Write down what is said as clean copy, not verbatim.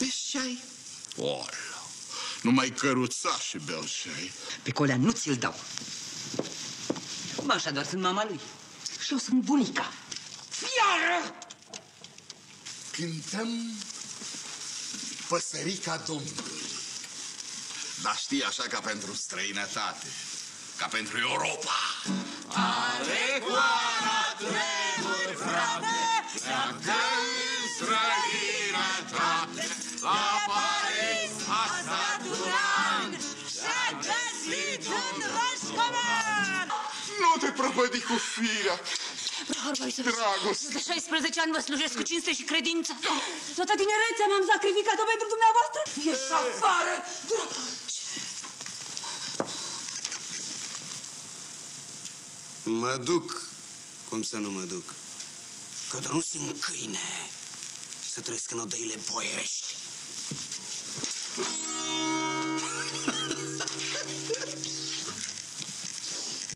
Beți ceai? Ola, numai căruțași beau ceai. Pe colea nu ți-l dau. Mă, așa doar sunt mama lui. Și eu sunt bunica. Fiară! Cântăm Păsărica Domnului. Dar știi, așa ca pentru străinătate, ca pentru Europa. Are coara tremuri, frate, pleacă în străinătate. La Paris a stat un an și-a găsit un roșcovan. Nu te prăpădi cu firea. Dragoste. De 16 ani vă slujesc cu cinste și credință. Toată tinerețea m-am sacrificat-o pentru dumneavoastră. Ieși afară! Mă duc. Cum să nu mă duc? Că nu sunt câine să trăiesc în odăile boierești.